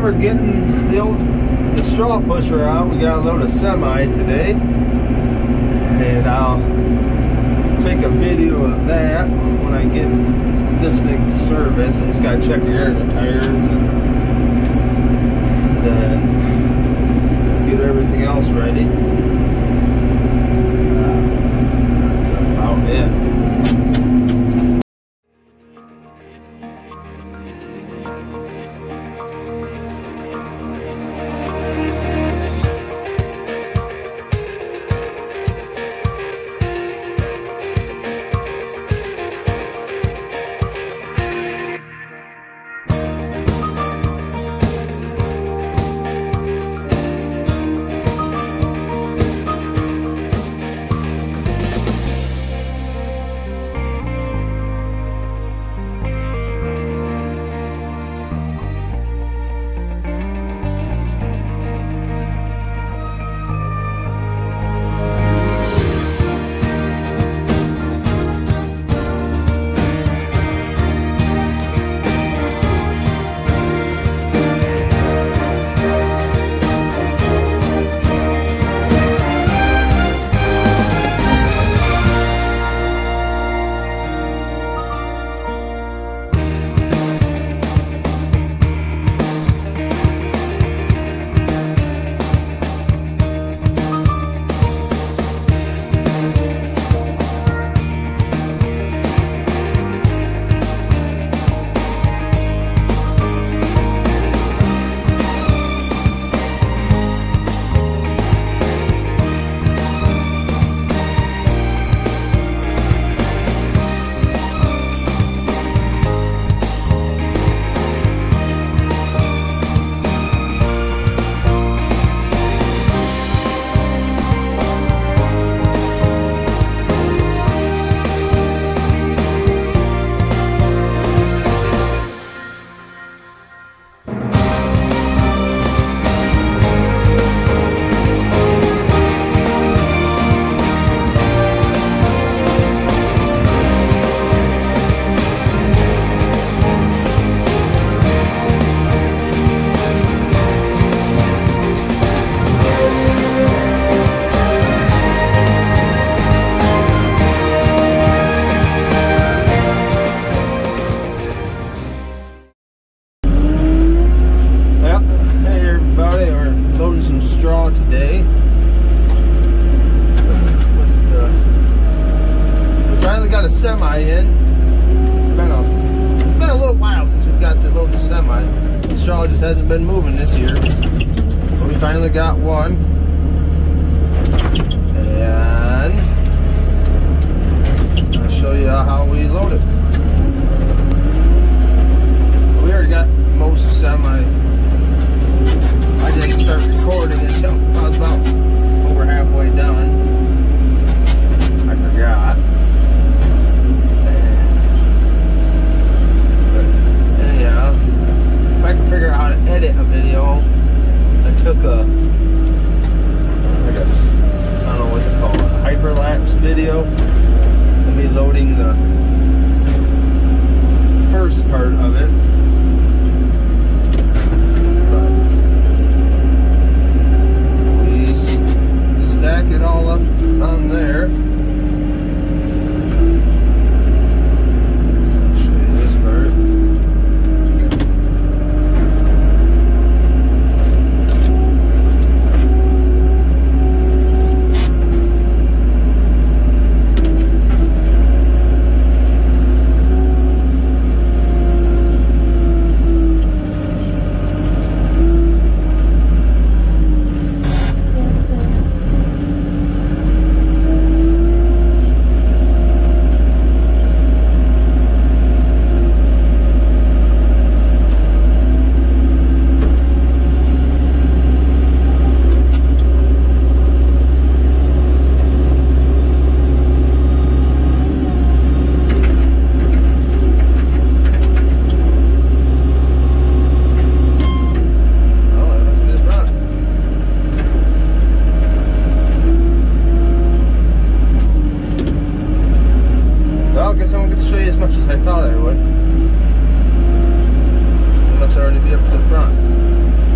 we're getting the straw pusher out. We got a load of semi today, and I'll take a video of that when I get this thing serviced. I just gotta check the air in the tires and then get everything else ready. That's about it. Today we finally got a semi in. It's been a little while since we got the load of semi. The straw just hasn't been moving this year, but we finally got one, and I'll show you how we load it. We already got most semi. I didn't start recording until I was about over halfway done. I forgot. But anyhow, if I can figure out how to edit a video, I took a, I guess, I don't know what to call it, a hyperlapse video of me loading the first part of it. Stack it all up on there. I'll show you this part. I thought I would. It must already be up to the front.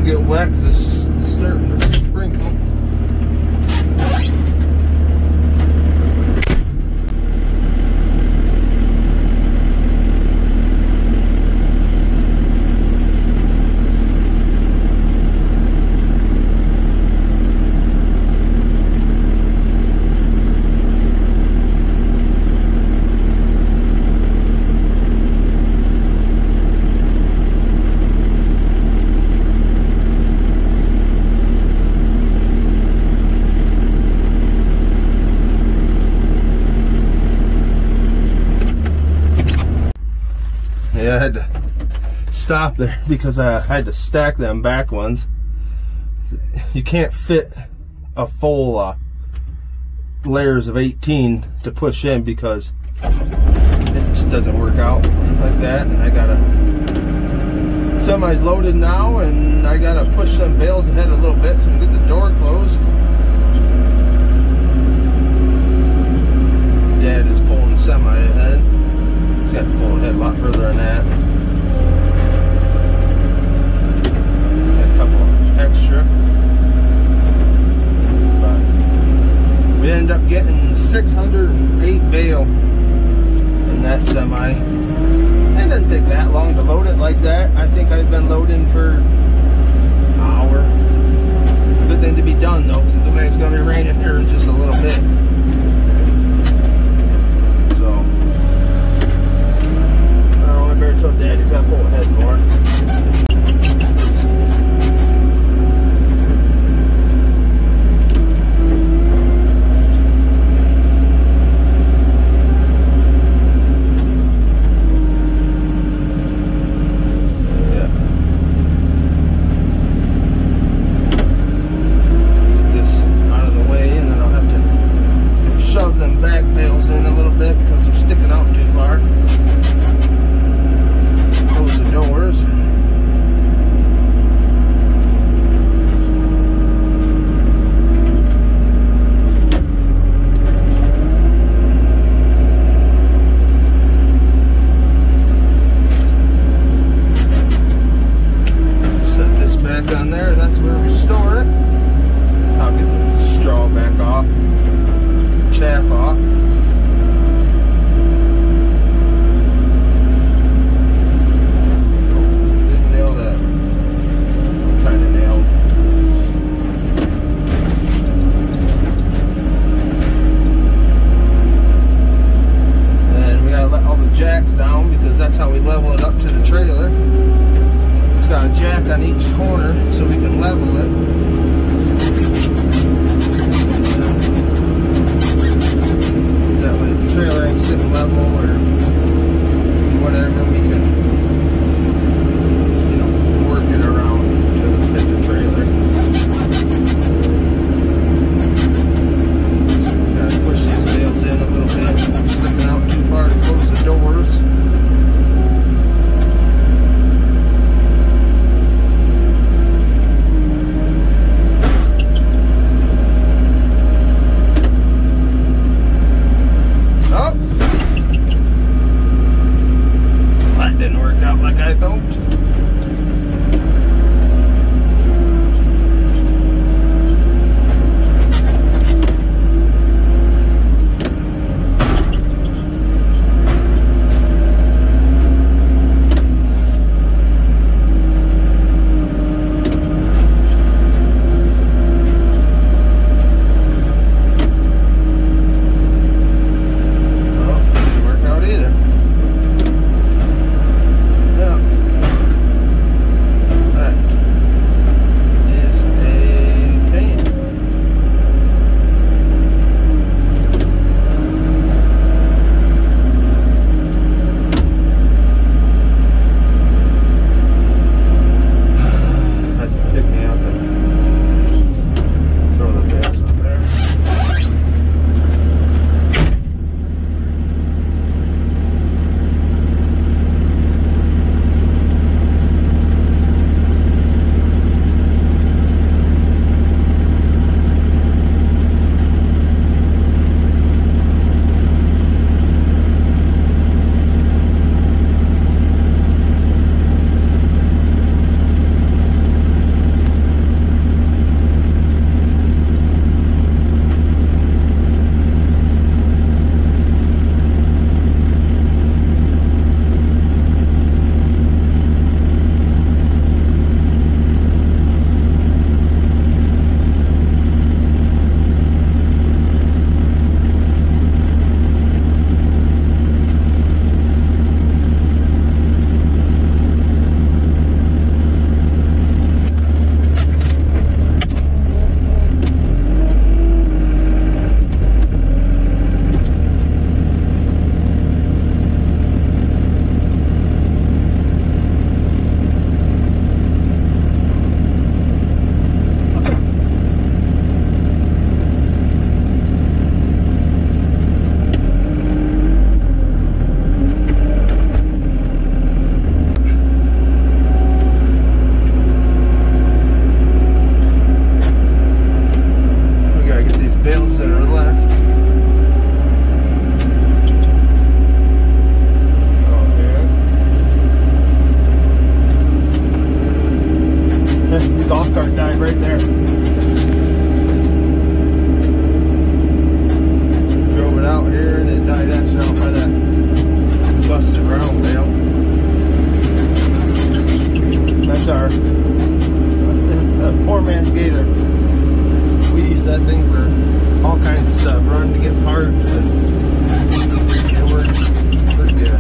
don't get wet because it's starting to sprinkle. Yeah, I had to stop there because I had to stack them back ones. You can't fit a full layers of 18 to push in because it just doesn't work out like that. And I gotta, semi's loaded now, and I gotta push some bales ahead a little bit so I can get the door closed. Dad is pulling the semi ahead. He's got to pull ahead a lot further than that. Got a couple extra. But we ended up getting 608 bale in that semi. It doesn't take that long to load it like that. I think I've been loading for an hour. Good thing to be done though, because the way it's going to be raining here in just a little bit. I better tell Dad he's got to pull ahead more. Yeah. Get this out of the way, and then I'll have to shove them back bales in a little bit because they're sticking out too far. Close the doors. Set this back on there. That's where we store it. I'll get the straw back off, chaff off. Down because that's how we level it up to the trailer. It's got a jack on each corner so we can level it. That way if the trailer ain't sitting level or whatever, we can, you know, work it around to fit the trailer. Gotta push these bales in a little bit, sticking out too far to close the doors. cart died right there. Drove it out here and it died actually out by that busted round bale. That's our poor man's gator. We use that thing for all kinds of stuff, running to get parts, and it works pretty good.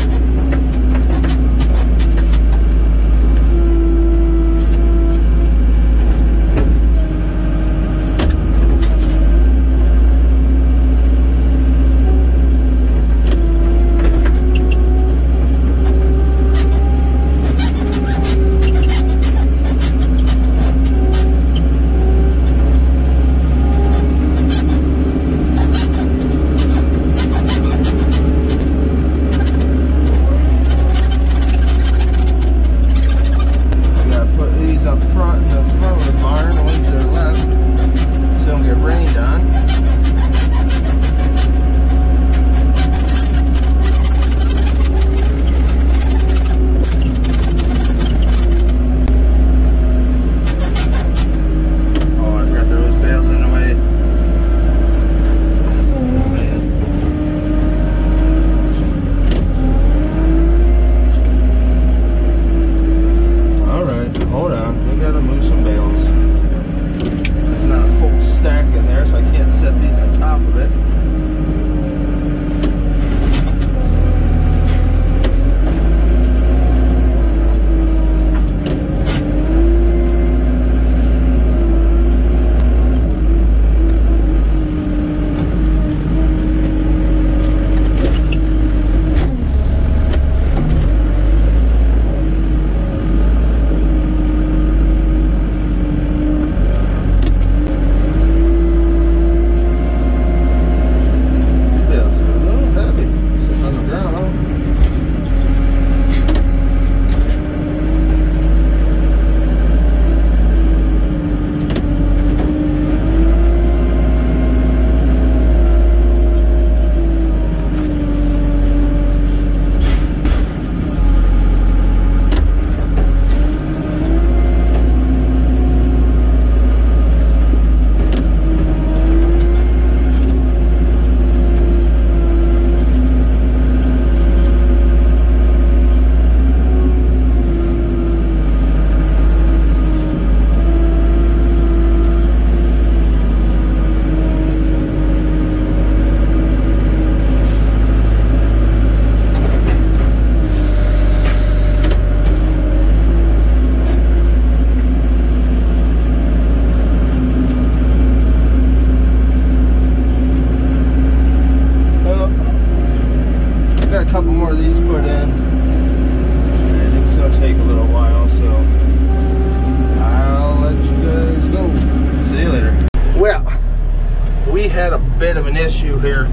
Bit of an issue here.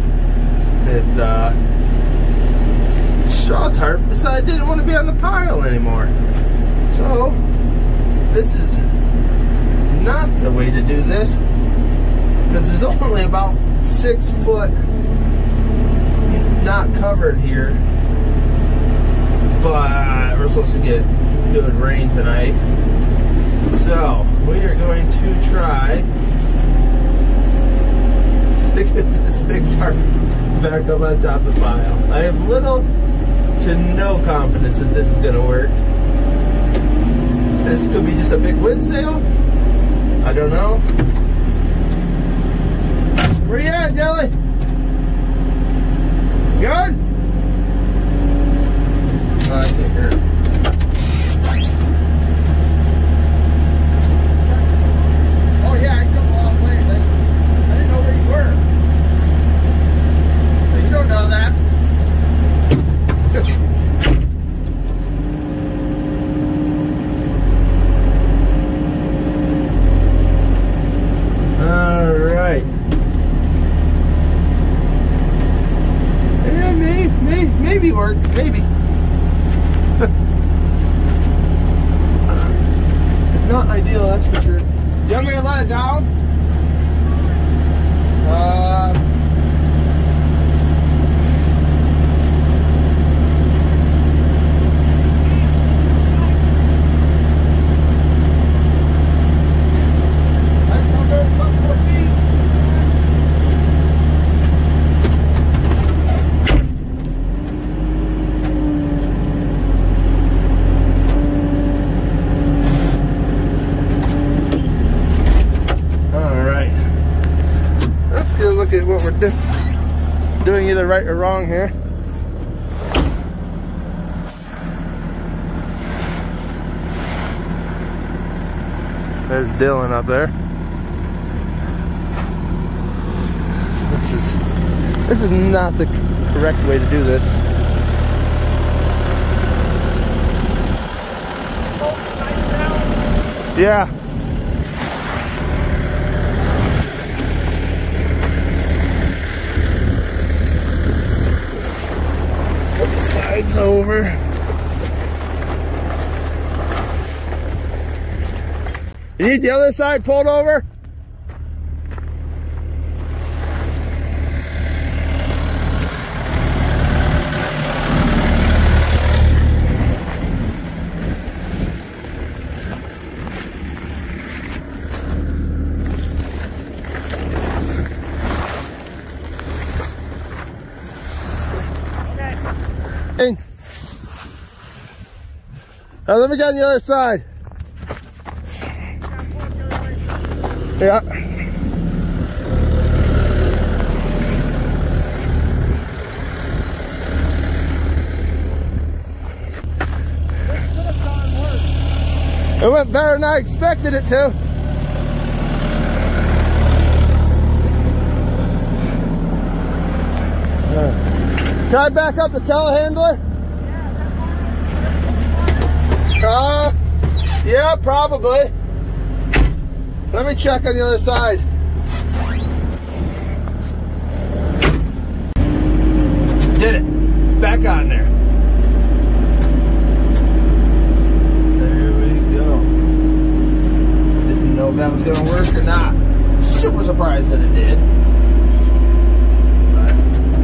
The straw tarp decided it didn't want to be on the pile anymore. So this is not the way to do this, because there's only about 6 foot not covered here, but we're supposed to get good rain tonight. So we are going to try to get this big tarp back up on top of the pile. I have little to no confidence that this is going to work. This could be just a big wind sail. I don't know. Where you at, Jelly? Good? Oh, I can't hear it. Oh yeah, I took a long way. I didn't know where you were. So you don't know that. All right. Yeah, maybe work. Maybe. Not ideal, that's for sure. You want me to let it down? we're doing either right or wrong here. There's Dylan up there. This is not the correct way to do this. Yeah. Put the sides over. You need the other side pulled over? Okay. Now let me get on the other side. Yeah. It went better than I expected it to. Can I back up the telehandler? Yeah, probably. Let me check on the other side. Did it. It's back on there. There we go. Didn't know if that was going to work or not. Super surprised that it did. But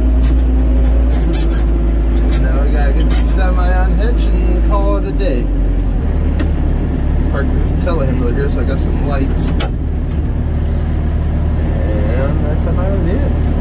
now we got to get the semi unhitched and call it a day. Park this telehandler here so I got some lights. And that's about it.